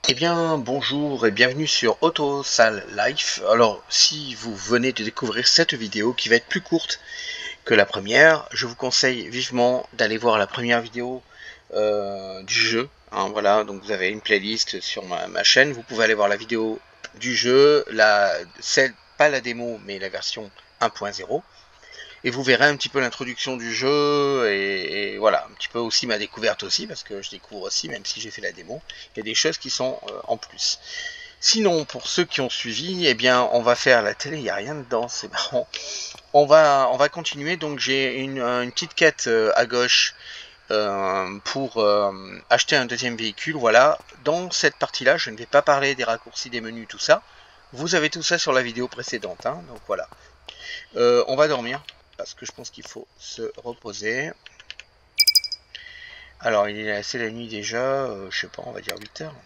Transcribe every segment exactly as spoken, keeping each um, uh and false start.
Eh bien, bonjour et bienvenue sur Autosal Life. Alors, si vous venez de découvrir cette vidéo qui va être plus courte que la première, je vous conseille vivement d'aller voir la première vidéo euh, du jeu. Hein, voilà, donc vous avez une playlist sur ma, ma chaîne. Vous pouvez aller voir la vidéo du jeu, la, celle, pas la démo, mais la version un point zéro. Et vous verrez un petit peu l'introduction du jeu et, et voilà, un petit peu aussi ma découverte aussi, parce que je découvre aussi, même si j'ai fait la démo, il y a des choses qui sont euh, en plus. Sinon, pour ceux qui ont suivi, eh bien, on va faire la télé, il n'y a rien dedans, c'est marrant. On va, on va continuer, donc j'ai une, une petite quête euh, à gauche euh, pour euh, acheter un deuxième véhicule, voilà. Dans cette partie-là, je ne vais pas parler des raccourcis, des menus, tout ça. Vous avez tout ça sur la vidéo précédente, hein, donc voilà. Euh, on va dormir. Parce que je pense qu'il faut se reposer. Alors, il est assez la nuit déjà, euh, je sais pas, on va dire huit heures.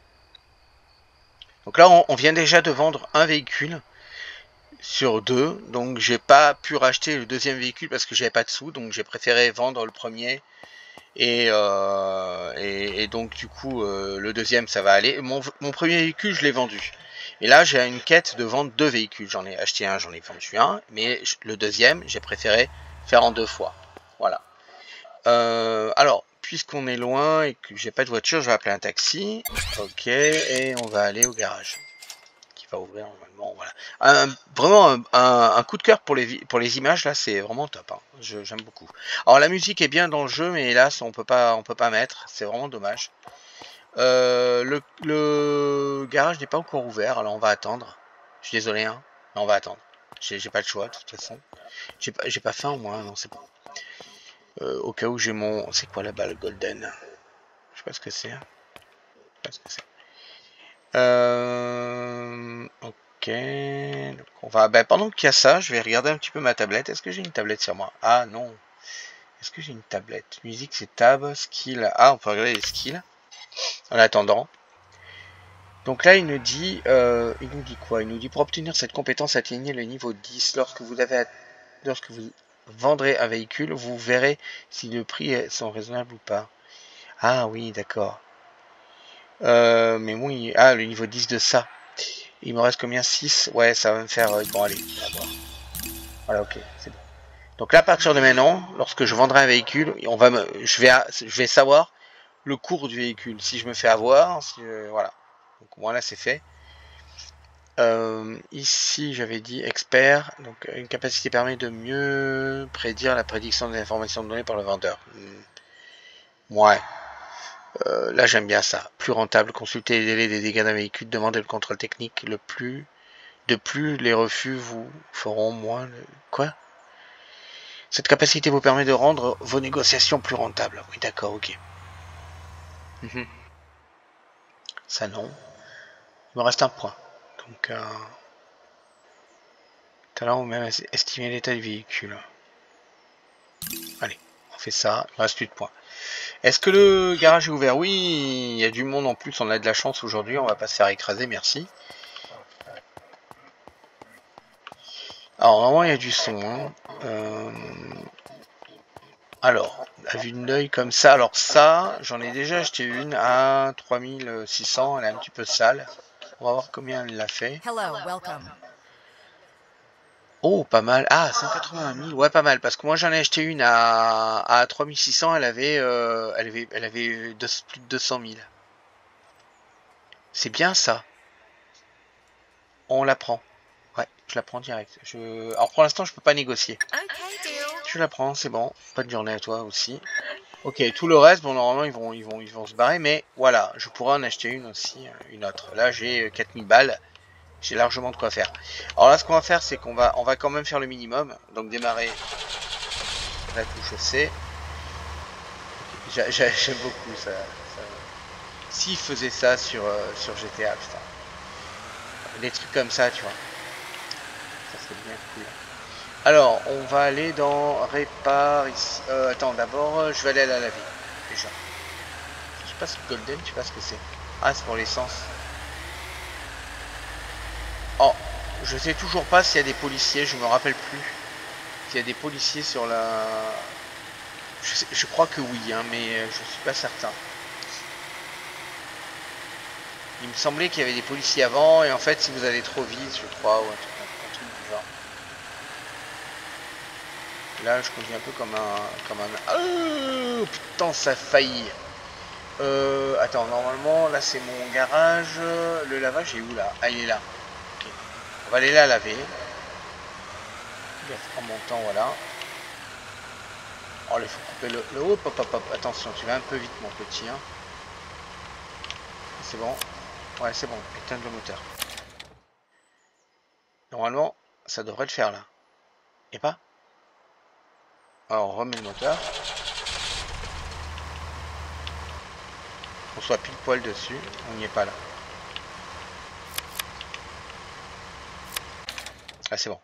Donc là, on, on vient déjà de vendre un véhicule sur deux. Donc, j'ai pas pu racheter le deuxième véhicule parce que j'avais pas de sous. Donc, j'ai préféré vendre le premier. Et, euh, et, et donc, du coup, euh, le deuxième, ça va aller. Mon, mon premier véhicule, je l'ai vendu. Et là, j'ai une quête de vendre deux véhicules. J'en ai acheté un, j'en ai vendu un. Mais le deuxième, j'ai préféré faire en deux fois. Voilà. Euh, alors, puisqu'on est loin et que j'ai pas de voiture, je vais appeler un taxi. Ok, et on va aller au garage. Qui va ouvrir normalement, voilà. Un, vraiment un, un, un coup de cœur pour les, pour les images, là, c'est vraiment top. Hein. J'aime beaucoup. Alors, la musique est bien dans le jeu, mais hélas, on peut pas, on peut pas mettre. C'est vraiment dommage. Euh, le, le garage n'est pas encore ouvert, alors on va attendre. Je suis désolé, hein, mais on va attendre. J'ai pas le choix, de toute façon. J'ai pas, j'ai pas faim, au moins, non, c'est bon. Euh, au cas où j'ai mon... C'est quoi la balle golden? Je sais pas ce que c'est. Je sais pas ce que c'est. Euh... Ok. Donc on va... Ben, pendant qu'il y a ça, je vais regarder un petit peu ma tablette. Est-ce que j'ai une tablette sur moi? Ah non. Est-ce que j'ai une tablette? Musique, c'est tab. Skill. Ah, on peut regarder les skills. En attendant. Donc là, il nous dit... Euh... Il nous dit quoi? Il nous dit pour obtenir cette compétence, atteignez le niveau dix. Lorsque vous avez... Lorsque vous vendrez un véhicule, vous verrez si le prix est sont raisonnable ou pas. Ah oui, d'accord. Euh, mais bon, il... ah, le niveau dix de ça. Il me reste combien? Six. Ouais, ça va me faire... Bon, allez, on va voir. Voilà, ok, c'est bon. Donc là, à partir de maintenant, lorsque je vendrai un véhicule, on va me... je, vais... je vais savoir le cours du véhicule. Si je me fais avoir, si je... voilà. Donc voilà, c'est fait. Euh, ici, j'avais dit expert. Donc une capacité permet de mieux prédire la prédiction des informations données par le vendeur. Hmm. Ouais. Euh, là j'aime bien ça. Plus rentable, consulter les délais des dégâts d'un véhicule, demander le contrôle technique. Le plus de plus les refus vous feront moins. Le... Quoi? Cette capacité vous permet de rendre vos négociations plus rentables. Oui, d'accord, ok. Mmh. Ça non. Il me reste un point. Donc euh... talent ou même estimer l'état du véhicule. Allez, on fait ça. Il me reste plus de points. Est-ce que le garage est ouvert? Oui, il y a du monde en plus, on a de la chance aujourd'hui, on va pas se faire écraser, merci. Alors normalement il y a du son. Hein. Euh... Alors, à vue d'œil comme ça, alors ça, j'en ai déjà acheté une à trois mille six cents, elle est un petit peu sale. On va voir combien elle l'a fait. Oh, pas mal. Ah, cent quatre-vingt mille, ouais, pas mal. Parce que moi j'en ai acheté une à, à trois mille six cents, elle avait, euh, elle avait, elle avait deux, plus de deux cent mille. C'est bien ça. On la prend. Ouais, je la prends direct. Je... Alors pour l'instant, je peux pas négocier. Je la prends, c'est bon. Bonne journée à toi aussi. Ok, tout le reste, bon, normalement, ils vont, ils vont, ils vont se barrer, mais voilà, je pourrais en acheter une aussi, une autre. Là, j'ai quatre mille balles. J'ai largement de quoi faire. Alors là, ce qu'on va faire, c'est qu'on va, on va quand même faire le minimum. Donc démarrer la touche C. J'aime beaucoup ça. ça. S'ils faisaient ça sur, euh, sur G T A, putain. Des trucs comme ça, tu vois. Ça serait bien cool. Alors, on va aller dans répare ici. Euh, attends, d'abord, je vais aller à la laver. Déjà. Je sais pas ce que Golden, je sais pas ce que c'est. Ah, c'est pour l'essence. Oh, je sais toujours pas s'il y a des policiers, je me rappelle plus. S'il y a des policiers sur la... Je, sais, je crois que oui, hein, mais je suis pas certain. Il me semblait qu'il y avait des policiers avant, et en fait, si vous allez trop vite, je crois, ou un truc, un truc du genre. Là, je conduis un peu comme un... Comme un... Oh, putain, ça a failli. Euh, attends, normalement, là, c'est mon garage. Le lavage est où, là? Ah, il est là. Ok. On va aller là laver. En montant, voilà. Oh, il faut couper le... le... Hop, hop, hop, hop. Attention, tu vas un peu vite, mon petit. Hein. C'est bon. Ouais, c'est bon. Éteindre le moteur. Normalement, ça devrait le faire, là. Et pas? Alors, on remet le moteur. On soit pile poil dessus. On n'y est pas, là. Ah, c'est bon.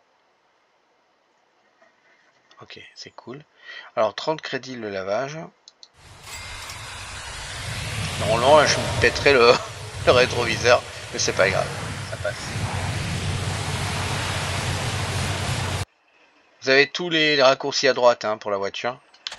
Ok, c'est cool. Alors, trente crédits le lavage. Normalement, je me pèterai le, le rétroviseur, mais c'est pas grave. Ça passe. Vous avez tous les, les raccourcis à droite hein, pour la voiture.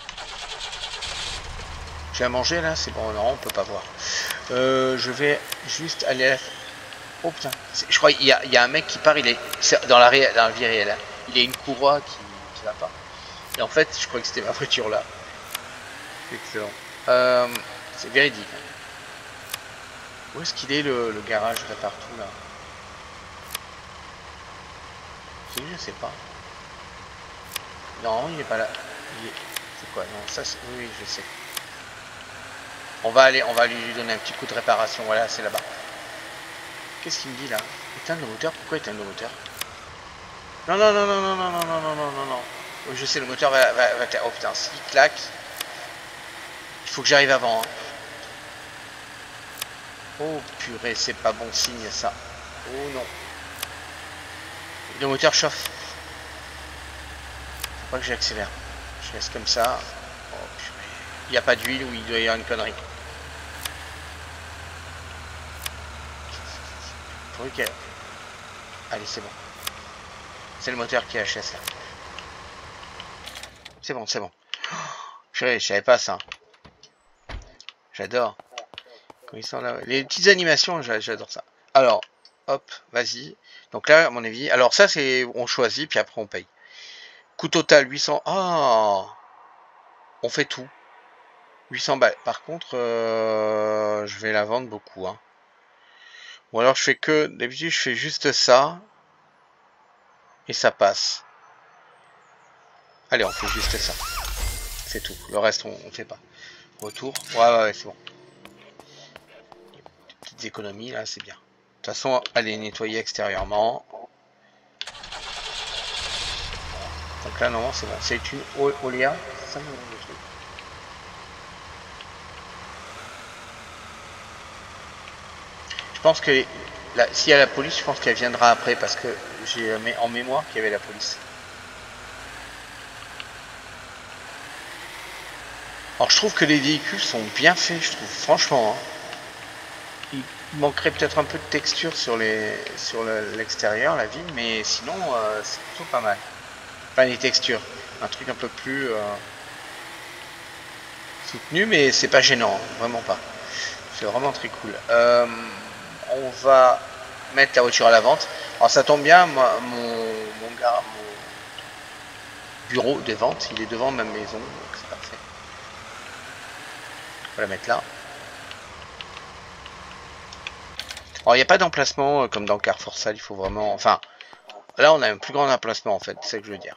J'ai à manger là, c'est bon, non, on peut pas voir. Euh, je vais juste aller à la... Oh putain, je crois qu'il y, y a un mec qui part, il est, est dans, la ré... dans la vie réelle. Hein. Il a une courroie qui, qui va pas. Et en fait, je crois que c'était ma voiture là. Excellent. Euh, c'est véridique. Hein. Où est-ce qu'il est le, le garage là partout là? Je sais pas. Non, il n'est pas là. Est... C'est quoi? Non, ça c'est... Oui, je sais. On va aller, on va lui donner un petit coup de réparation. Voilà, c'est là-bas. Qu'est-ce qu'il me dit là? Éteindre le moteur? Pourquoi éteindre le moteur? Non, non, non, non, non, non, non, non, non, non, non, non. Oui, je sais, le moteur va... va, va... Oh putain, s'il claque... Il faut que j'arrive avant. Hein. Oh purée, c'est pas bon signe ça. Oh non. Le moteur chauffe. Faut pas que j'accélère. Je laisse comme ça. Oh purée. Il n'y a pas d'huile ou il doit y avoir une connerie. Faut que... Allez, c'est bon. C'est le moteur qui est H S là. C'est bon, c'est bon. Oh, je savais pas ça. J'adore. Quand ils sont là, les petites animations, j'adore ça. Alors, hop, vas-y. Donc là, à mon avis, alors ça c'est, on choisit puis après on paye. Coût total huit cents. Ah, on fait tout. huit cents balles. Par contre, euh, je vais la vendre beaucoup. Hein. Ou alors je fais que, d'habitude je fais juste ça et ça passe. Allez, on fait juste ça. C'est tout. Le reste on, on fait pas. Retour. Ouais, ouais, ouais c'est bon. Des petites économies là, c'est bien. De toute façon, allez nettoyer extérieurement. Donc là, non, c'est bon. C'est une Olia. C'est ça le nom du truc. Je pense que s'il y a la police, je pense qu'elle viendra après parce que j'ai en mémoire qu'il y avait la police. Alors je trouve que les véhicules sont bien faits, je trouve, franchement. Hein. Il manquerait peut-être un peu de texture sur les sur l'extérieur, la ville, mais sinon euh, c'est plutôt pas mal. Enfin les textures, un truc un peu plus euh, soutenu, mais c'est pas gênant, hein, vraiment pas. C'est vraiment très cool. Euh, on va mettre la voiture à la vente. Alors ça tombe bien, moi, mon, mon, gars, mon bureau de vente, il est devant ma maison, donc c'est parfait. On va la mettre là. Alors il n'y a pas d'emplacement comme dans Carrefour Sale, il faut vraiment... Enfin, là on a un plus grand emplacement en fait, c'est ça que je veux dire.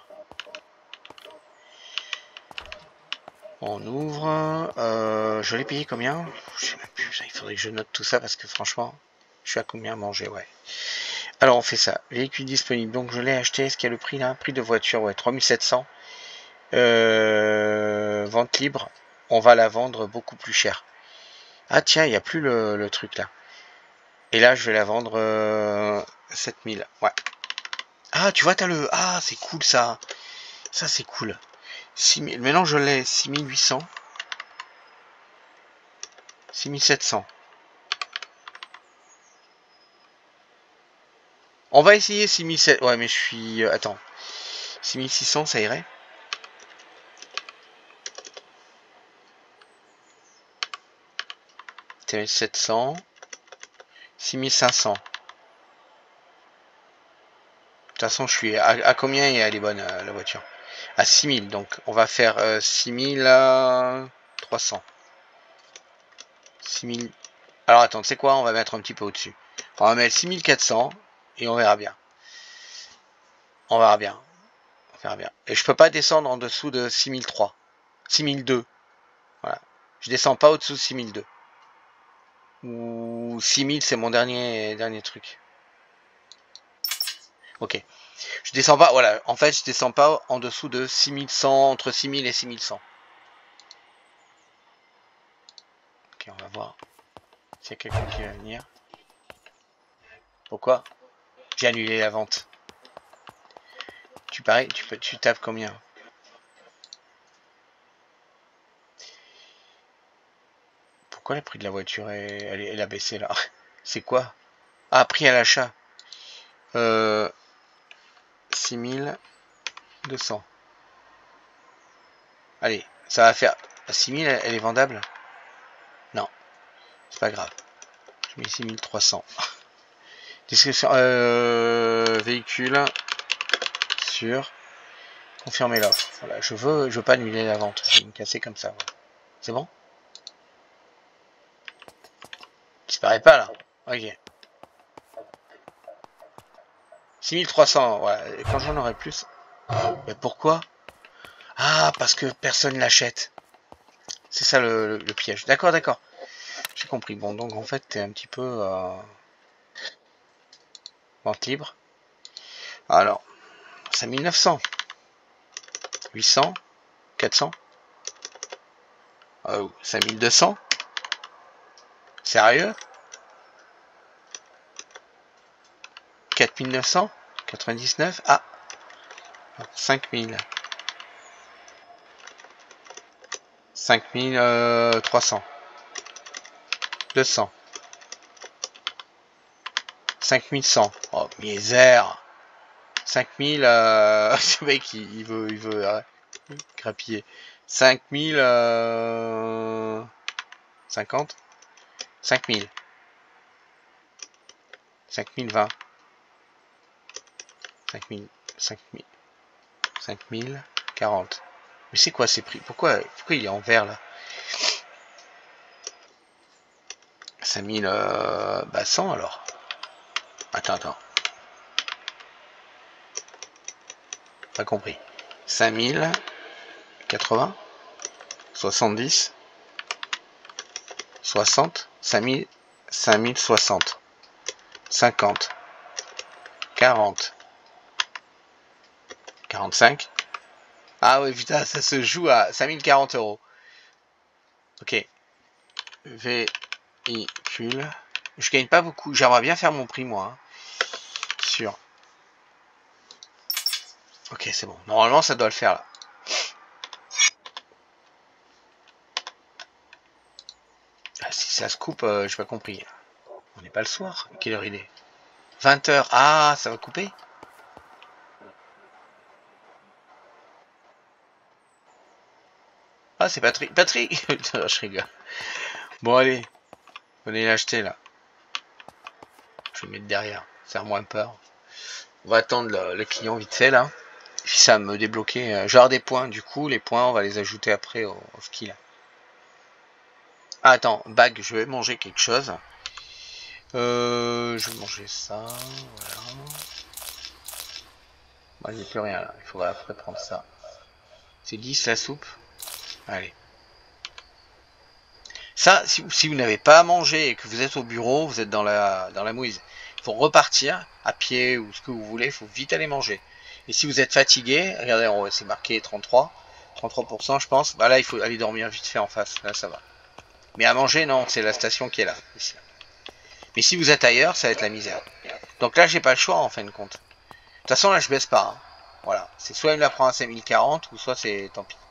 On ouvre. Euh, je l'ai payé combien? Je sais même plus, il faudrait que je note tout ça parce que franchement, je suis à combien à manger, ouais. Alors on fait ça. Véhicule disponible. Donc je l'ai acheté. Est-ce qu'il y a le prix là? Prix de voiture, ouais, trois mille sept cents. Euh, vente libre. On va la vendre beaucoup plus cher. Ah tiens, il n'y a plus le, le truc là. Et là, je vais la vendre euh, sept mille. Ouais. Ah, tu vois, t'as le... Ah, c'est cool ça. Ça, c'est cool. six mille. Maintenant, je l'ai. six mille huit cents. six mille sept cents. On va essayer six mille sept cents. Ouais, mais je suis... Attends. six mille six cents, ça irait? six mille sept cents. six mille cinq cents. De toute façon, je suis à, à combien elle est bonne euh, la voiture? À six mille. Donc, on va faire euh, six mille trois cents. six mille. Alors, attends, tu sais quoi? On va mettre un petit peu au-dessus. On va mettre six mille quatre cents et on verra bien. On verra bien. On verra bien. Et je peux pas descendre en dessous de six mille trois. six mille deux. Voilà. Je descends pas au-dessous de six mille deux. Ou six mille, c'est mon dernier, dernier truc. Ok. Je descends pas, voilà. En fait, je descends pas en dessous de six mille cent, entre six mille et six mille cent. Ok, on va voir s'il y a quelqu'un qui va venir. Pourquoi? J'ai annulé la vente. Tu paries, tu, peux, tu tapes combien? Pourquoi le prix de la voiture est, elle, elle a baissé là? C'est quoi? Ah, prix à l'achat. Euh, six mille deux cents. Allez, ça va faire... six mille, elle est vendable? Non, c'est pas grave. Je mets six mille trois cents. Description... Euh, véhicule... Sur... Confirmer l'offre. Voilà, je veux, je veux pas annuler la vente. Je vais me casser comme ça. Voilà. C'est bon? Disparaît pas là. Ok. six mille trois cents, voilà. Et quand j'en aurai plus... Mais pourquoi? Ah, parce que personne l'achète. C'est ça le, le, le piège. D'accord, d'accord. J'ai compris. Bon, donc en fait, t'es un petit peu... Euh... Vente libre. Alors, cinq mille neuf cents. huit cents. quatre cents. Oh, cinq mille deux cents. Sérieux? quatre mille neuf cent. quatre-vingt-dix-neuf. Ah. cinq mille. cinq mille trois cents. deux cents. cinq mille cent. Oh, misère. cinq mille. Euh... Ce mec, il, il veut, il veut euh, grappiller. cinq mille euh... cinquante. cinq mille. cinq mille vingt. cinq mille. cinq mille. cinq mille quarante. Mais c'est quoi ces prix? Pourquoi, pourquoi il est en vert là? cinq mille euh, bah cent alors. Attends, attends. Pas compris. cinq mille quatre-vingts. soixante-dix. soixante. cinq mille. cinq mille soixante. cinquante. quarante. quarante-cinq. Ah oui, putain, ça se joue à cinq mille quarante euros. Ok. Véhicule. Je gagne pas beaucoup. J'aimerais bien faire mon prix, moi. Hein. Sur. Ok, c'est bon. Normalement, ça doit le faire, là. Ah, si ça se coupe, euh, j'ai pas compris. On n'est pas le soir. Quelle heure il est? vingt heures. Ah, ça va couper? Ah, c'est Patrick. Patrick je rigole. Bon, allez. Venez l'acheter, là. Je vais me mettre derrière. Faire moins peur. On va attendre le, le client vite fait, là. Et puis ça va me débloquer. Euh, genre des points. Du coup, les points, on va les ajouter après au, au ski, là. Ah, attends. Bag, je vais manger quelque chose. Euh, je vais manger ça. Voilà. Moi, j'ai plus rien, là. Il faudra après prendre ça. C'est dix, la soupe. Allez. Ça, si, si vous n'avez pas à manger et que vous êtes au bureau, vous êtes dans la, dans la mouise, il faut repartir à pied ou ce que vous voulez, il faut vite aller manger. Et si vous êtes fatigué, regardez, c'est marqué trente-trois, trente-trois pour cent je pense, bah là il faut aller dormir vite fait en face, là ça va. Mais à manger, non, c'est la station qui est là. Ici. Mais si vous êtes ailleurs, ça va être la misère. Donc là j'ai pas le choix en fin de compte. De toute façon là je baisse pas. Hein. Voilà, c'est soit il me la prend à cinq mille quarante ou soit c'est tant pis.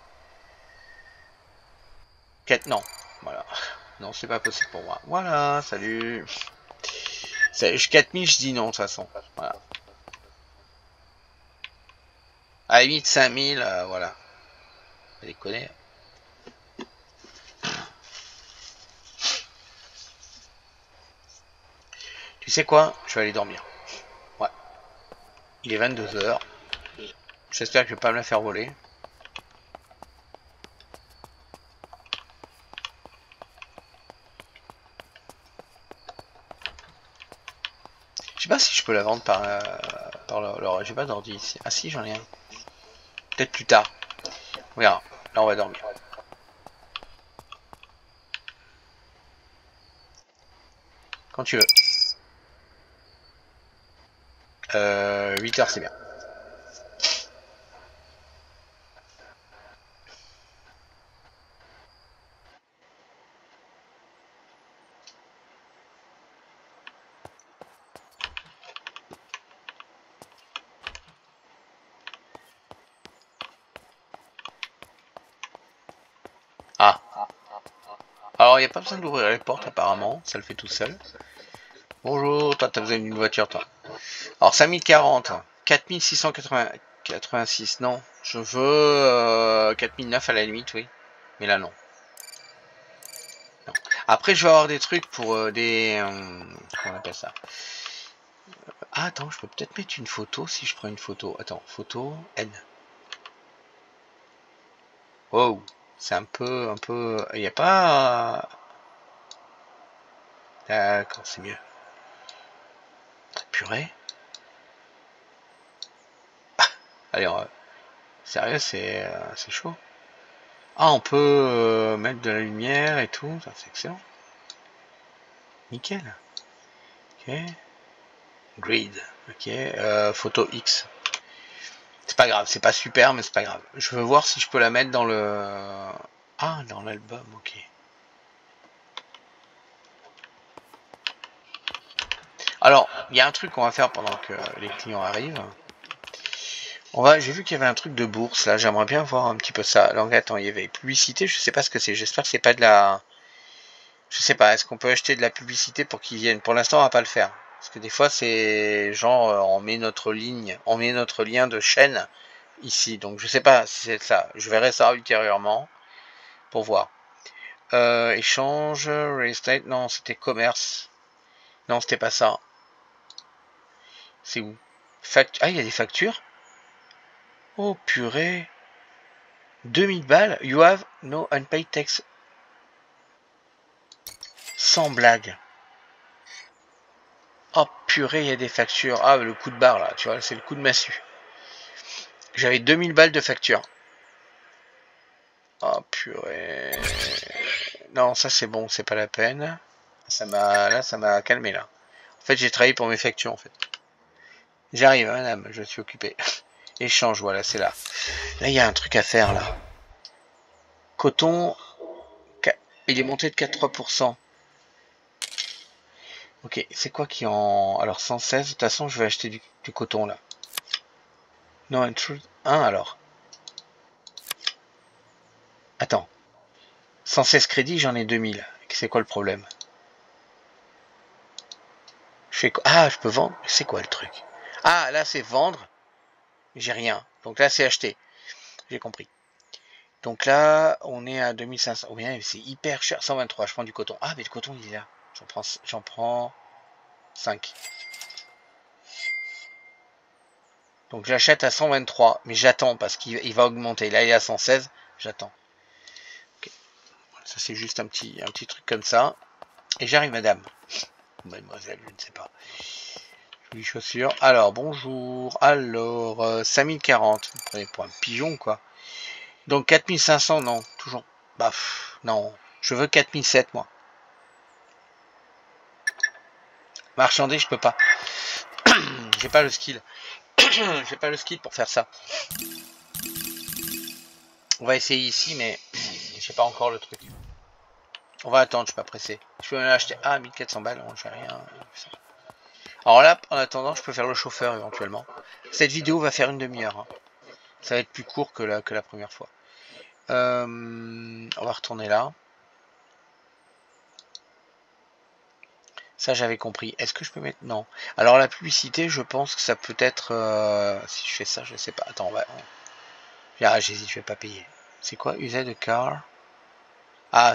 quatre, non, voilà. Non, c'est pas possible pour moi. Voilà, salut. quatre mille, je dis non, de toute façon. Voilà. À la limite, cinq mille, euh, voilà. Vous déconner. Tu sais quoi? Je vais aller dormir. Ouais. Il est vingt-deux heures. J'espère que je vais pas me la faire voler. Je sais pas si je peux la vendre par, euh, par le... Alors, j'ai pas d'ordi ici. Ah si, j'en ai un. Peut-être plus tard. On verra. Là, on va dormir. Quand tu veux. Euh, huit heures, c'est bien. Ah. Alors, il n'y a pas besoin d'ouvrir les portes, apparemment. Ça le fait tout seul. Bonjour, toi, t'as besoin d'une voiture, toi. Alors, cinq mille quarante. quatre mille six cent quatre-vingt-six. Non. Je veux euh, quatre mille neuf à la limite, oui. Mais là, non. Non. Après, je vais avoir des trucs pour euh, des... Euh, comment on appelle ça? Ah, attends, je peux peut-être mettre une photo si je prends une photo. Attends, photo, N. Wow. C'est un peu... un peu... Il n'y a pas... D'accord, c'est mieux. Purée. Allez, on va... Sérieux, c'est euh, c'est chaud. Ah, on peut euh, mettre de la lumière et tout. C'est excellent. Nickel. Ok. Grid. Ok. Euh, photo X. C'est pas grave. C'est pas super, mais c'est pas grave. Je veux voir si je peux la mettre dans le... Ah, dans l'album. Ok. Alors, il y a un truc qu'on va faire pendant que les clients arrivent. On va, j'ai vu qu'il y avait un truc de bourse là, j'aimerais bien voir un petit peu ça. Alors attends, il y avait publicité, je sais pas ce que c'est, j'espère que c'est pas de la... Je sais pas, est-ce qu'on peut acheter de la publicité pour qu'ils viennent? Pour l'instant on va pas le faire. Parce que des fois c'est genre euh, on met notre ligne, on met notre lien de chaîne ici. Donc je sais pas si c'est ça. Je verrai ça ultérieurement pour voir. Euh, échange, real estate, non c'était commerce. Non c'était pas ça. C'est où? Fact... Ah il y a des factures? Oh purée. deux mille balles, you have no unpaid tax. Sans blague. Oh purée, il y a des factures. Ah, le coup de barre là, tu vois, c'est le coup de massue. J'avais deux mille balles de facture. Oh purée. Non, ça c'est bon, c'est pas la peine. Ça m'a, là, ça m'a calmé là. En fait, j'ai travaillé pour mes factures en fait. J'arrive, madame, je suis occupé. Échange, voilà, c'est là. Là, il y a un truc à faire là. Coton, il est monté de quatre-trois pour cent. Ok, c'est quoi qui en... Alors cent seize, de toute façon je vais acheter du, du coton là. Non, un alors. Attends. cent seize crédits, j'en ai deux mille. C'est quoi le problème? Je fais quoi? Ah, je peux vendre? C'est quoi le truc? Ah, là c'est vendre. J'ai rien. Donc là c'est acheter. J'ai compris. Donc là, on est à deux mille cinq cents. Oh bien, c'est hyper cher. cent vingt-trois, je prends du coton. Ah, mais le coton il est là. J'en prends, j'en prends cinq. Donc j'achète à cent vingt-trois, mais j'attends parce qu'il va augmenter. Là il est à cent seize, j'attends. Okay. Ça c'est juste un petit, un petit truc comme ça. Et j'arrive, madame. Mademoiselle, je ne sais pas. Jolies chaussures. Alors, bonjour. Alors, euh, cinq mille quarante. Vous prenez pour un pigeon, quoi. Donc quatre mille cinq cents, non. Toujours. Bah, pff, non. Je veux quatre mille sept, moi. Marchander, je peux pas. J'ai pas le skill. J'ai pas le skill pour faire ça. On va essayer ici, mais j'ai pas encore le truc. On va attendre, je suis pas pressé. Je peux l'acheter. Ah, mille quatre cents balles, non, j'ai rien. Alors là, en attendant, je peux faire le chauffeur éventuellement. Cette vidéo va faire une demi-heure. Hein. Ça va être plus court que la, que la première fois. Euh, on va retourner là. Ça, j'avais compris. Est-ce que je peux mettre... Non. Alors, la publicité, je pense que ça peut être... Euh... Si je fais ça, je sais pas. Attends, on va... Ah, j'hésite, je vais pas payer. C'est quoi? User de car? Ah, c'est pour euh, livraison, je sais pas quoi.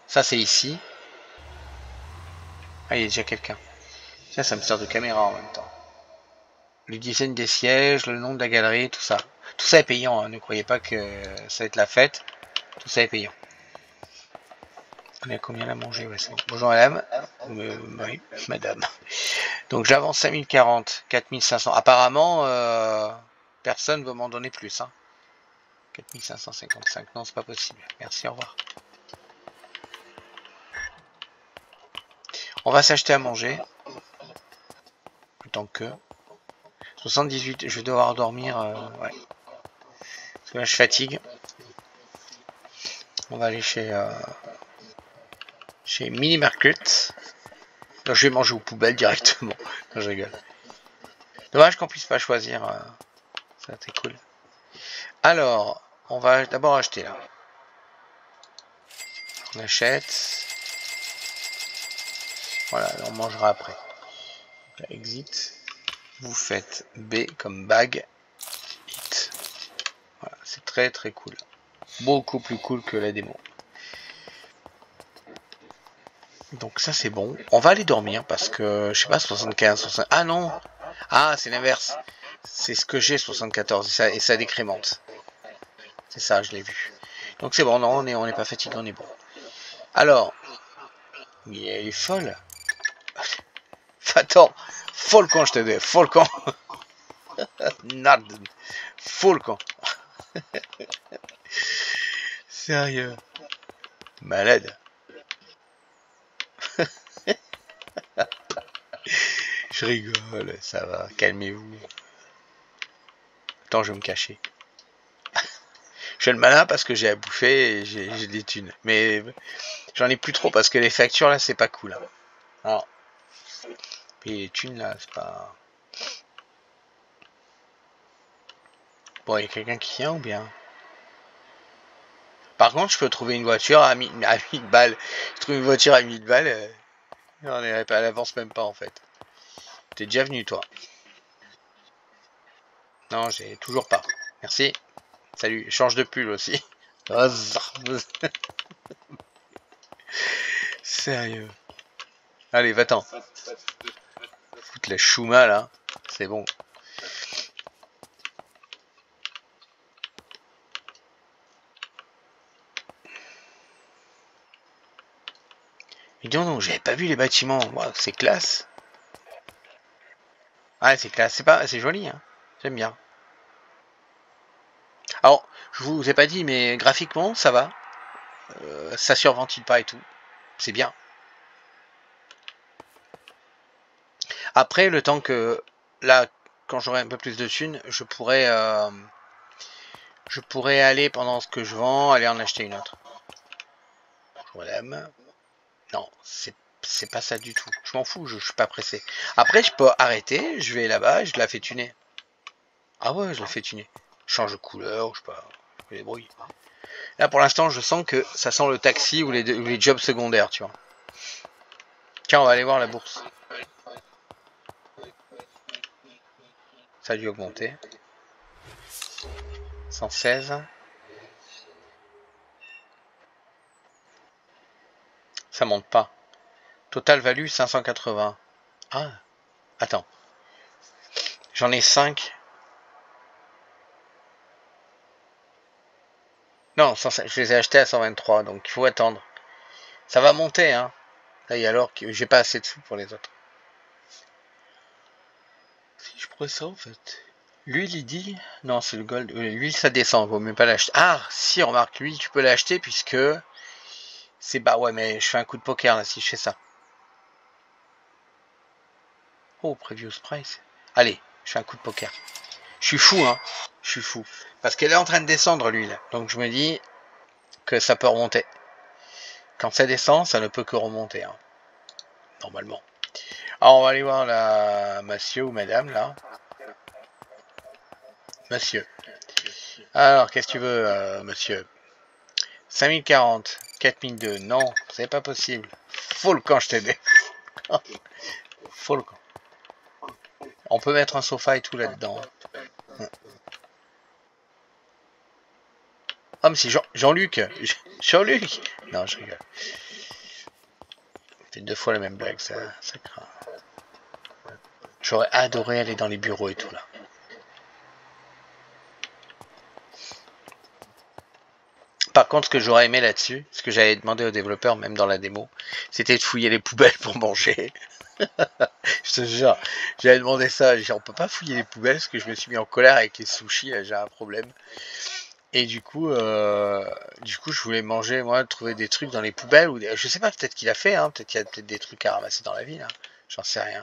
Ça, c'est ici. Ah, il y a déjà quelqu'un. Ça, ça me sert de caméra en même temps. Le design des sièges, le nom de la galerie, tout ça. Tout ça est payant, hein. Ne croyez pas que ça va être la fête. Tout ça est payant. On est à combien à manger? Ouais, c'est bon. Bonjour madame. Euh, oui, madame. Donc j'avance cinq mille quarante, quatre mille cinq cents. Apparemment, euh, personne ne veut m'en donner plus. Hein. quatre mille cinq cent cinquante-cinq. Non, c'est pas possible. Merci, au revoir. On va s'acheter à manger. Tant que. soixante-dix-huit. Je vais devoir dormir. Euh, ouais. Parce que là, je fatigue. On va aller chez. Euh, chez Mini Market. Donc, je vais manger aux poubelles directement. Non, je rigole. Dommage qu'on puisse pas choisir. Euh, ça, c'est cool. Alors, on va d'abord acheter là. On achète. Voilà, on mangera après. Donc là, exit. Vous faites B comme bag. Hit. Voilà, c'est très très cool. Beaucoup plus cool que la démo. Donc ça c'est bon. On va aller dormir parce que je sais pas, soixante-quinze, soixante... Ah non. Ah, c'est l'inverse. C'est ce que j'ai, soixante-quatorze, et ça, et ça décrémente. C'est ça, je l'ai vu. Donc c'est bon, non, on n'est on est pas fatigué, on est bon. Alors, mais elle est folle. Attends, folle quand je te dis, folle quand. Nad. Folle quand. Sérieux. Malade. Je rigole, ça va, calmez-vous. Attends, je vais me cacher. Je suis le malin parce que j'ai à bouffer et j'ai des thunes. Mais j'en ai plus trop parce que les factures là, c'est pas cool. Hein. Alors, puis les thunes là, c'est pas... Bon, il y a quelqu'un qui vient ou bien? Par contre, je peux trouver une voiture à mille balles. Je trouve une voiture à mille balles. Euh, on est pas à l'avance même pas en fait. T'es déjà venu toi? Non, j'ai toujours pas. Merci. Salut. Change de pull aussi. Sérieux. Allez, va-t'en. Foutre la chouma là. C'est bon. Mais non, non, j'avais pas vu les bâtiments. Wow, c'est classe. Ah, c'est classe. C'est pas, c'est joli. Hein. J'aime bien. Alors, je vous ai pas dit, mais graphiquement, ça va. Euh, ça surventile pas et tout. C'est bien. Après, le temps que là, quand j'aurai un peu plus de thunes, je pourrais, euh, je pourrais aller pendant ce que je vends, aller en acheter une autre. Bonjour madame. Non, c'est c'est pas ça du tout. Je m'en fous, je, je suis pas pressé. Après, je peux arrêter, je vais là-bas, je la fais tuner. Ah ouais, je la fais tuner. Je change de couleur, je sais pas, je me débrouille. Là, pour l'instant, je sens que ça sent le taxi ou les, ou les jobs secondaires, tu vois. Tiens, on va aller voir la bourse. Ça a dû augmenter. cent seize. Ça monte pas. Total value cinq cent quatre-vingts. Ah, attends. J'en ai cinq. Non, je les ai achetés à cent vingt-trois, donc il faut attendre. Ça va monter, hein. Là, et alors que j'ai pas assez de sous pour les autres. Si je prends ça, en fait. L'huile, il dit... Non, c'est le gold. L'huile, ça descend, vaut mieux pas l'acheter. Ah, si, remarque, l'huile, tu peux l'acheter puisque... C'est bas, ouais, mais je fais un coup de poker, là, si je fais ça. Oh, previous price. Allez, je fais un coup de poker. Je suis fou, hein. Je suis fou. Parce qu'elle est en train de descendre, l'huile. Donc, je me dis que ça peut remonter. Quand ça descend, ça ne peut que remonter, hein. Normalement. Alors, on va aller voir la monsieur ou madame, là. Monsieur. Alors, qu'est-ce que tu veux, euh, monsieur? cinq mille quarante, quatre mille deux. Non, c'est pas possible. Faut le camp, je t'ai dit. Faut le camp. On peut mettre un sofa et tout là-dedans. Ah, mais c'est Jean, Jean-Luc. Jean-Luc. Non, je rigole. fait deux fois la même blague, ça, ça craint. J'aurais adoré aller dans les bureaux et tout là. Par contre, ce que j'aurais aimé là-dessus, ce que j'avais demandé aux développeurs, même dans la démo, c'était de fouiller les poubelles pour manger. Je te jure, j'avais demandé ça. J'ai dit, on peut pas fouiller les poubelles parce que je me suis mis en colère avec les sushis, là, j'ai un problème. Et du coup, euh, du coup, je voulais manger, moi, trouver des trucs dans les poubelles. Ou des... Je sais pas, peut-être qu'il a fait, hein, peut-être qu'il y a peut-être des trucs à ramasser dans la ville. Hein. J'en sais rien.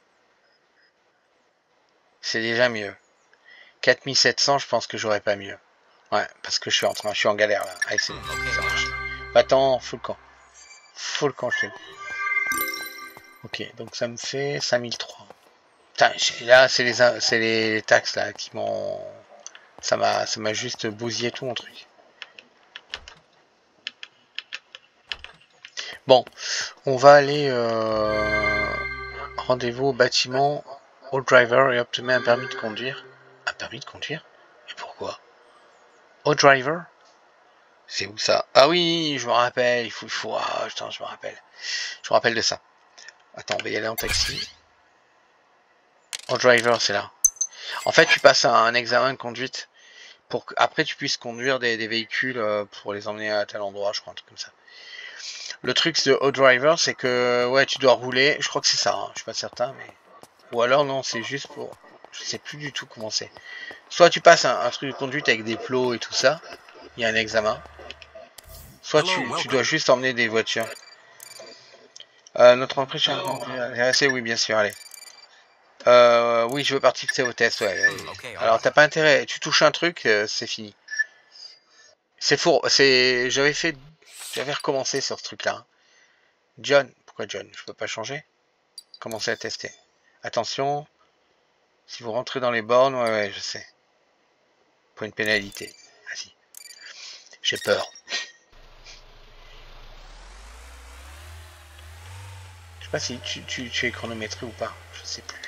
C'est déjà mieux. quatre mille sept cents, je pense que j'aurais pas mieux. Ouais, parce que je suis en train, je suis en galère là. Allez, c'est bon, ça marche. Attends, faut le camp. Faut le camp, je fais. Ok, donc ça me fait cinq mille trois. Putain, là, c'est les, c'est les taxes là qui m'ont. Ça m'a, ça m'a juste bousillé tout mon truc. Bon, on va aller. Euh... Rendez-vous au bâtiment au driver et obtenir un permis de conduire. Un permis de conduire? Et pourquoi? Au driver? C'est où ça? Ah oui, je me rappelle, il faut, il faut, ah, putain, je me rappelle. Je me rappelle de ça. Attends, on va y aller en taxi. Au driver, c'est là. En fait, tu passes un examen de conduite pour qu'après tu puisses conduire des, des véhicules pour les emmener à tel endroit, je crois, un truc comme ça. Le truc de au driver, c'est que, ouais, tu dois rouler, je crois que c'est ça, hein, je suis pas certain, mais... Ou alors, non, c'est juste pour... Je sais plus du tout comment c'est. Soit tu passes un, un truc de conduite avec des plots et tout ça, il y a un examen. Soit tu, tu dois juste emmener des voitures. Euh, notre entreprise, c'est oui, bien sûr, allez. Euh, oui, je veux participer au test, ouais. Alors, t'as pas intérêt, tu touches un truc, euh, c'est fini. C'est faux, c'est... J'avais fait... J'avais recommencé sur ce truc-là. John, pourquoi John? Je peux pas changer? Commencer à tester. Attention, si vous rentrez dans les bornes, ouais, ouais, je sais. Pour une pénalité. Vas-y. J'ai peur. Je sais pas si tu, tu, tu es chronométré ou pas. Je sais plus.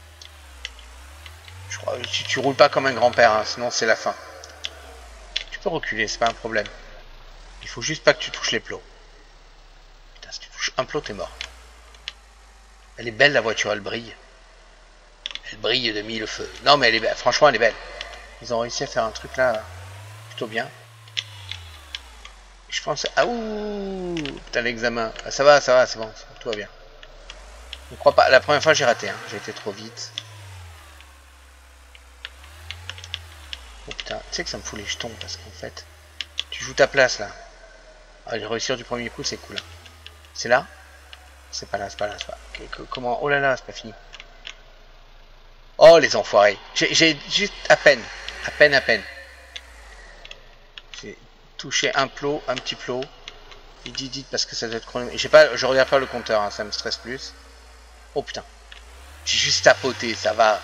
Je crois tu, tu roules pas comme un grand-père, hein, sinon c'est la fin. Tu peux reculer, c'est pas un problème. Il faut juste pas que tu touches les plots. Putain, si tu touches un plot, t'es mort. Elle est belle la voiture, elle brille. Elle brille de mille feux. Non mais elle est belle, franchement elle est belle. Ils ont réussi à faire un truc là plutôt bien. Je pense... Ah ouh, putain l'examen. Ah, ça va, ça va, c'est bon, tout va bien. Je crois pas. La première fois j'ai raté, hein. J'ai été trop vite. Oh putain, tu sais que ça me fout les jetons parce qu'en fait, tu joues ta place là. Ah, réussir du premier coup, c'est cool. Hein. C'est là? C'est pas là, c'est pas là, c'est pas. Okay, comment? Oh là là, c'est pas fini. Oh les enfoirés. J'ai juste à peine, à peine, à peine. J'ai touché un plot, un petit plot. Vite, vite, vite, parce que ça doit être chronométré. J'ai pas, je regarde pas le compteur, hein, ça me stresse plus. Oh putain. J'ai juste tapoté, ça va.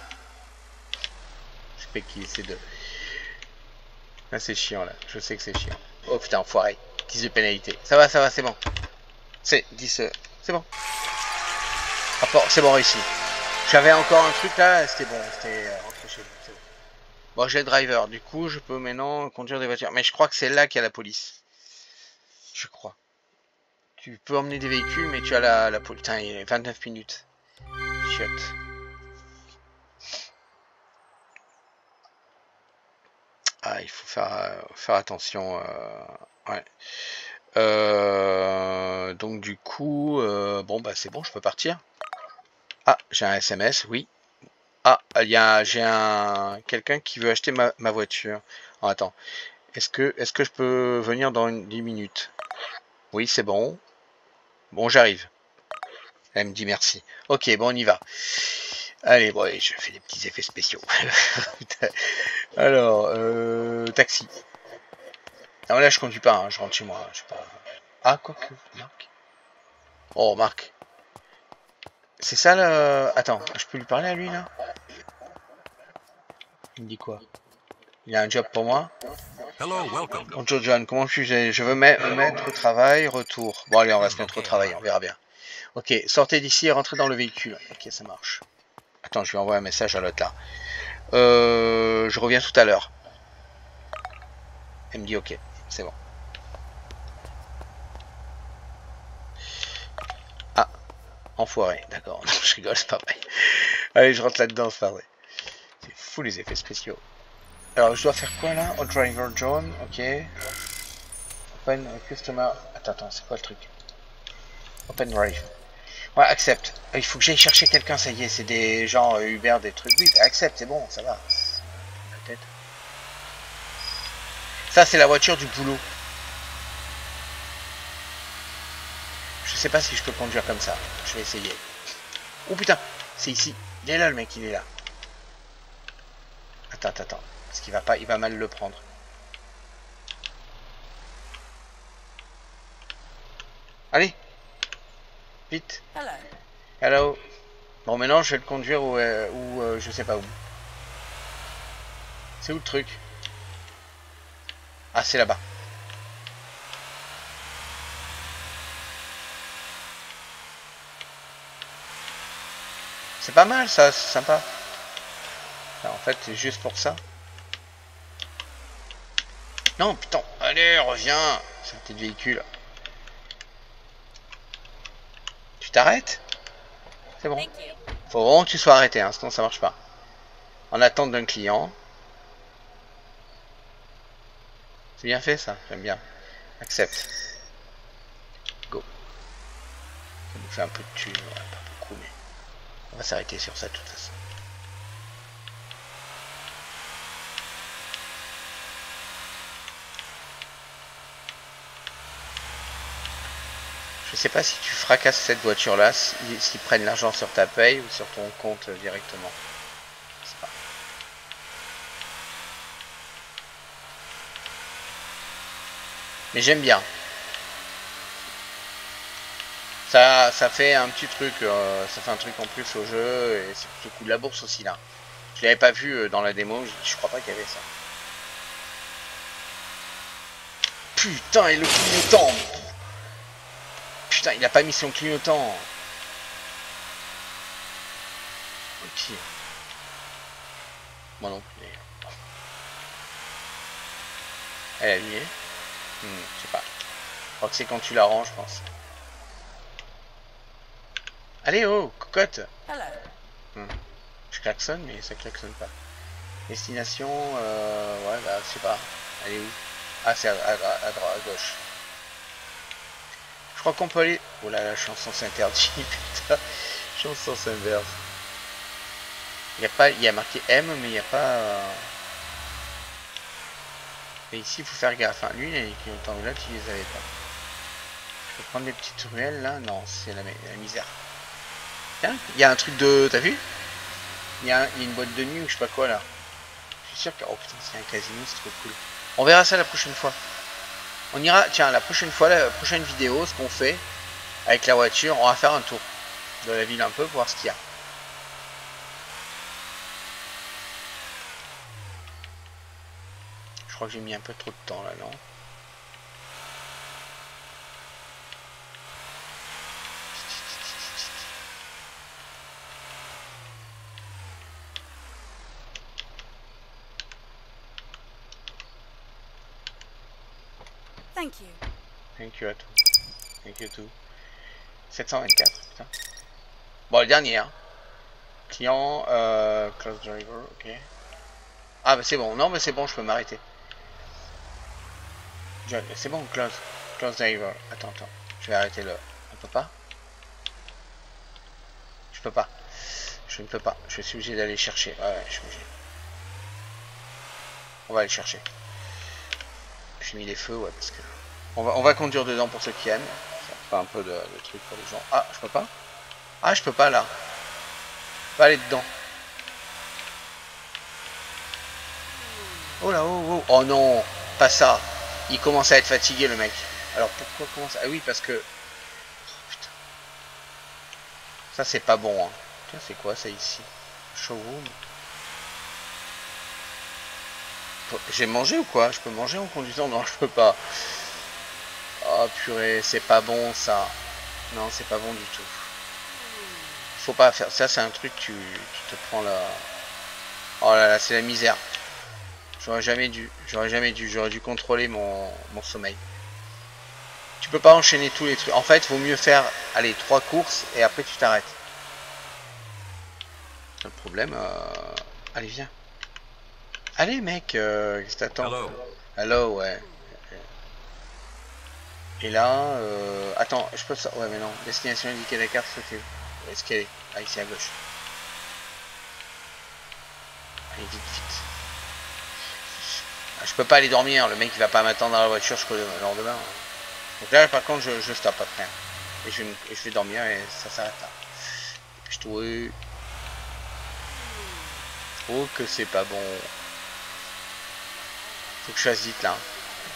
Je sais pas qui c'est de. Là c'est chiant là, je sais que c'est chiant. Oh putain, enfoiré. dix de pénalité. Ça va, ça va, c'est bon. C'est dix. Euh, c'est bon. Rapport, c'est bon réussi. J'avais encore un truc là, c'était bon, c'était euh, rentré chez vous. Bon, bon j'ai le driver, du coup je peux maintenant conduire des voitures. Mais je crois que c'est là qu'il y a la police. Je crois. Tu peux emmener des véhicules, mais tu as la, la police. Putain, il est vingt-neuf minutes. Chiotte. Ah, il faut faire, euh, faire attention. Euh, ouais. Euh, donc du coup, euh, bon bah c'est bon, je peux partir. Ah, j'ai un S M S, oui. Ah, il y a, j'ai un quelqu'un qui veut acheter ma, ma voiture. Oh, attends, est-ce que, est-ce que je peux venir dans une, dix minutes? Oui, c'est bon. Bon, j'arrive. Elle me dit merci. Ok, bon, on y va. Allez, bon, allez, je fais des petits effets spéciaux. Alors, euh, taxi. Non, là, je conduis pas, hein, je rentre chez moi. Je sais pas. Ah, quoi que, Marc. Oh, Marc. C'est ça le... Attends, je peux lui parler à lui, là? Il me dit quoi? Il a un job pour moi? Bonjour, John. Comment puis-je? Je veux me mettre au travail, retour. Bon, allez, on va se mettre au travail, on verra bien. Ok, sortez d'ici et rentrez dans le véhicule. Ok, ça marche. Attends, je lui envoie un message à l'autre, là. Euh, je reviens tout à l'heure. Elle me dit ok, c'est bon. Enfoiré, d'accord. Non, je rigole, c'est pas vrai. Allez, je rentre là-dedans, c'est pas vrai. C'est fou les effets spéciaux. Alors, je dois faire quoi là? Au driver John, ok. Open customer. Attends, attends, c'est quoi le truc? Open drive. Ouais, accepte. Il faut que j'aille chercher quelqu'un, ça y est, c'est des gens euh, Uber, des trucs. Oui, bah, accepte, c'est bon, ça va. La tête. Ça, c'est la voiture du boulot. Je sais pas si je peux conduire comme ça. Je vais essayer. Oh putain, c'est ici. Il est là le mec, il est là. Attends, attends, attends. Parce qu'il va pas, il va mal le prendre. Allez, vite. Hello. Hello. Bon, maintenant je vais le conduire où, euh, où euh, je sais pas où. C'est où le truc? Ah, c'est là-bas. C'est pas mal ça, c'est sympa. Alors, en fait, c'est juste pour ça. Non, putain, allez, reviens. C'est un petit véhicule. Tu t'arrêtes? C'est bon. Faut vraiment que tu sois arrêté, hein, sinon ça marche pas. En attente d'un client. C'est bien fait ça, j'aime bien. Accepte. Go. Ça nous fait un peu de thunes, ouais, pas beaucoup, mais on va s'arrêter sur ça de toute façon. Je sais pas si tu fracasses cette voiture là, s'ils si, si prennent l'argent sur ta paye ou sur ton compte euh, directement. Je sais pas. Mais j'aime bien. Ça, ça fait un petit truc, euh, ça fait un truc en plus au jeu et c'est plutôt cool. La bourse aussi là. Je l'avais pas vu euh, dans la démo, je, je crois pas qu'il y avait ça. Putain, et le clignotant. Putain, il a pas mis son clignotant. Ok. Moi non plus. Elle est allumée. Hmm, je sais pas. Je crois que c'est quand tu la ranges, je pense. Allez, oh, cocotte. Hmm. Je klaxonne, mais ça klaxonne pas. Destination, euh, ouais, bah, je sais pas. Elle est où? Ah, c'est à, à, à, à, à gauche. Je crois qu'on peut aller... Oh là, la chanson s'interdit, putain. Chanson s'inverse. Il y a pas... Il y a marqué M, mais il n'y a pas... Euh... Et ici, il faut faire gaffe. Hein. Lui, il a qui autant là, tu les avais pas. Je peux prendre les petites ruelles, là? Non, c'est la, la misère. Tiens, il y a un truc de... T'as vu? Il y, a un... il y a une boîte de nuit ou je sais pas quoi, là. Je suis sûr que... Oh putain, c'est un casino, c'est trop cool. On verra ça la prochaine fois. On ira, tiens, la prochaine fois, la prochaine vidéo, ce qu'on fait avec la voiture, on va faire un tour de la ville un peu pour voir ce qu'il y a. Je crois que j'ai mis un peu trop de temps là, non? Thank you. Thank you à tout. Thank you too. sept cent vingt-quatre, putain. Bon, le dernier, hein. Client, euh, close driver, ok. Ah, bah c'est bon. Non, mais c'est bon, je peux m'arrêter. C'est bon, close. Close driver. Attends, attends. Je vais arrêter le... On peut pas? Je peux pas. Je ne peux pas. Je suis obligé d'aller chercher. Ouais, ouais, je suis obligé. On va aller chercher. J'ai mis les feux, ouais, parce que... On va, on va conduire dedans pour ceux qui aiment. Ça fait un peu de, de trucs pour les gens. Ah, je peux pas? Ah, je peux pas, là. Je peux aller dedans. Oh là, oh, oh. Oh non, pas ça. Il commence à être fatigué, le mec. Alors, pourquoi commence... Ah oui, parce que... Oh, putain. Ça, c'est pas bon, hein. Tiens, c'est quoi, ça, ici? Showroom. J'ai mangé ou quoi? Je peux manger en conduisant? Non, je peux pas. Oh purée, c'est pas bon ça. Non, c'est pas bon du tout. Faut pas faire ça, c'est un truc, tu, tu te prends la... Oh là là, c'est la misère. J'aurais jamais dû, j'aurais jamais dû, j'aurais dû contrôler mon, mon sommeil. Tu peux pas enchaîner tous les trucs. En fait, vaut mieux faire, allez, trois courses et après tu t'arrêtes. Le problème, euh... allez, viens. Allez, mec, euh, qu'est-ce que t'attends? Hello. Hello, ouais. Et là, euh... attends, je peux ça. Ouais, mais non. Destination indiquée la carte, c'était. Où est-ce qu'elle est? Ah, ici à gauche. Allez, vite, vite. Ah, je peux pas aller dormir. Le mec, il va pas m'attendre dans la voiture jusqu'au lendemain. Donc là, par contre, je, je stoppe après. Et je, et je vais dormir et ça s'arrête là. Je trouve. Oh, que c'est pas bon. Faut que je fasse vite là.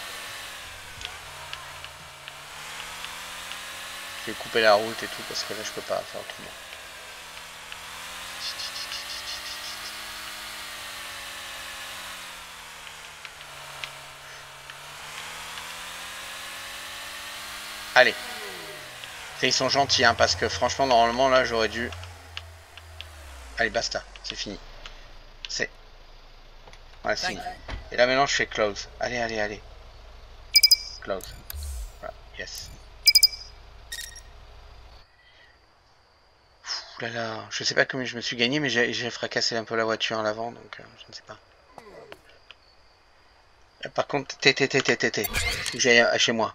Je vais couper la route et tout parce que là je peux pas faire autrement. Allez. Ils sont gentils hein, parce que franchement normalement là j'aurais dû. Allez basta, c'est fini. C'est. Voilà, c'est fini. Et là maintenant je fais close. Allez, allez, allez. Close. Voilà, yes. Ouh là là, je sais pas comment je me suis gagné, mais j'ai fracassé un peu la voiture à l'avant, donc euh, je ne sais pas. Par contre, t'es, t'es, t'es, t'es, t'es, t'es. Faut que j'aille chez moi.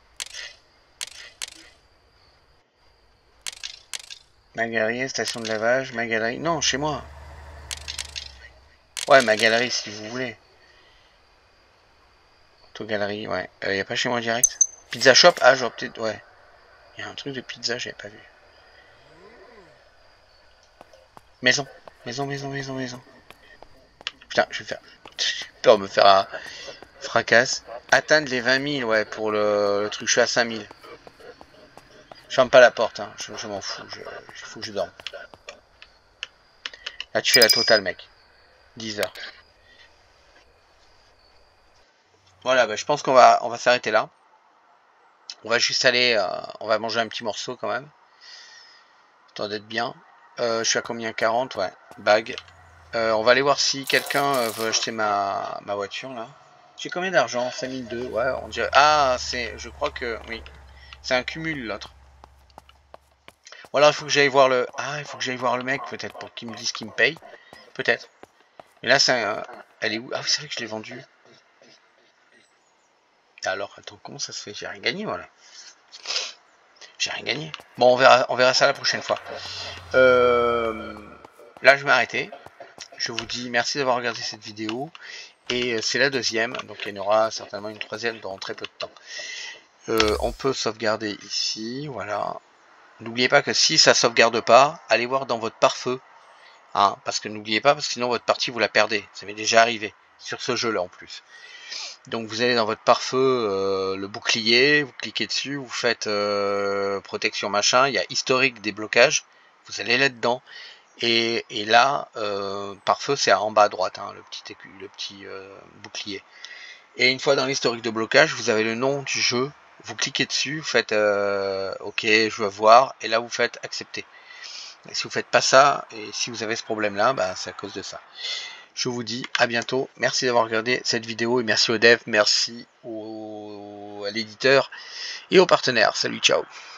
Ma galerie, station de lavage, ma galerie. Non, chez moi. Ouais, ma galerie si vous voulez. Auto-galerie, ouais. Il euh, n'y a pas chez moi direct. Pizza shop, ah, j'aurais peut-être. Ouais. Il y a un truc de pizza, j'avais pas vu. Maison. Maison, maison, maison, maison. Putain, je vais faire. J'ai peur de me faire un fracasse. Atteindre les vingt mille, ouais, pour le, le truc. Je suis à cinq mille. Je ferme pas la porte, hein. Je, je m'en fous. Je, il faut que je dorme. Là, tu fais la totale, mec. dix heures. Voilà, bah, je pense qu'on va, on va s'arrêter là. On va juste aller. Euh, on va manger un petit morceau quand même. Histoire d'être bien. Euh, je suis à combien? Quarante, ouais. Bag. Euh, on va aller voir si quelqu'un veut acheter ma, ma voiture là. J'ai combien d'argent? cinq mille deux, ouais, on dirait. Ah, c'est. Je crois que. Oui. C'est un cumul l'autre. Ou alors il faut que j'aille voir le. Ah, il faut que j'aille voir le mec peut-être pour qu'il me dise qu'il me paye. Peut-être. Mais là, c'est un. Elle est où? Ah oui, c'est vrai que je l'ai vendue. Alors, attends, comment ça se fait? J'ai rien gagné, voilà. J'ai rien gagné. Bon, on verra, on verra ça la prochaine fois. Euh, là, je vais m'arrêter. Je vous dis merci d'avoir regardé cette vidéo. Et c'est la deuxième, donc il y en aura certainement une troisième dans très peu de temps. Euh, on peut sauvegarder ici, voilà. N'oubliez pas que si ça sauvegarde pas, allez voir dans votre pare-feu. Hein, parce que n'oubliez pas, parce que sinon votre partie vous la perdez. Ça m'est déjà arrivé, sur ce jeu-là en plus. Donc vous allez dans votre pare-feu, euh, le bouclier, vous cliquez dessus, vous faites euh, protection machin, il y a historique des blocages, vous allez là-dedans. Et, et là, euh, pare-feu c'est en bas à droite, hein, le petit, le petit euh, bouclier. Et une fois dans l'historique de blocage, vous avez le nom du jeu, vous cliquez dessus, vous faites euh, ok, je veux voir, et là vous faites accepter. Et si vous faites pas ça, et si vous avez ce problème là, bah, c'est à cause de ça. Je vous dis à bientôt, merci d'avoir regardé cette vidéo, et merci aux devs, merci au, à l'éditeur, et aux partenaires. Salut, ciao.